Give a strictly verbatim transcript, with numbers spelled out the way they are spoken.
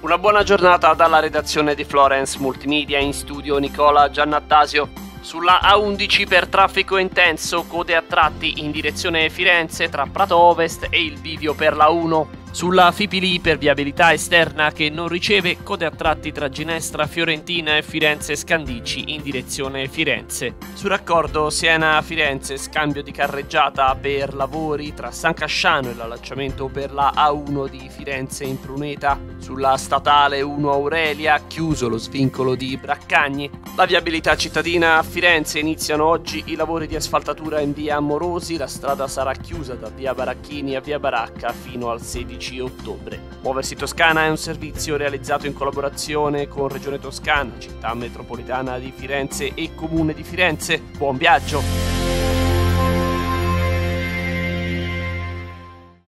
Una buona giornata dalla redazione di Florence Multimedia, in studio Nicola Giannattasio. Sulla A undici per traffico intenso, code a tratti in direzione Firenze tra Prato Ovest e il bivio per la uno. Sulla Fipili per viabilità esterna che non riceve, code a tratti tra Ginestra Fiorentina e Firenze Scandicci in direzione Firenze. Sul raccordo Siena-Firenze, scambio di carreggiata per lavori tra San Casciano e l'allacciamento per la A uno di Firenze in Pruneta. Sulla statale uno Aurelia, chiuso lo svincolo di Braccagni. La viabilità cittadina a Firenze, iniziano oggi i lavori di asfaltatura in via Morosi, la strada sarà chiusa da via Baracchini a via Baracca fino al sedici ottobre. Muoversi Toscana è un servizio realizzato in collaborazione con Regione Toscana, Città Metropolitana di Firenze e Comune di Firenze. Buon viaggio!